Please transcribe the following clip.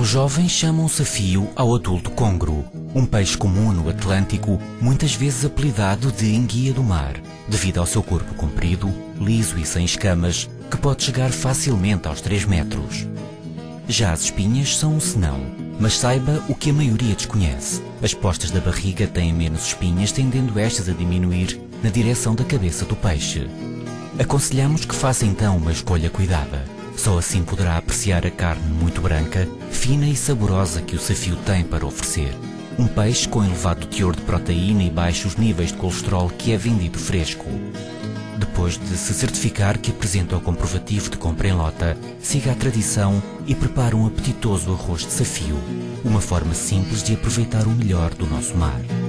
Os jovens chamam safio ao adulto congro, um peixe comum no Atlântico, muitas vezes apelidado de enguia do mar, devido ao seu corpo comprido, liso e sem escamas, que pode chegar facilmente aos 3 metros. Já as espinhas são um senão, mas saiba o que a maioria desconhece. As postas da barriga têm menos espinhas, tendendo estas a diminuir na direção da cabeça do peixe. Aconselhamos que faça então uma escolha cuidada. Só assim poderá apreciar a carne muito branca, fina e saborosa que o safio tem para oferecer. Um peixe com elevado teor de proteína e baixos níveis de colesterol que é vendido fresco. Depois de se certificar que apresenta o comprovativo de compra em lota, siga a tradição e prepare um apetitoso arroz de safio, uma forma simples de aproveitar o melhor do nosso mar.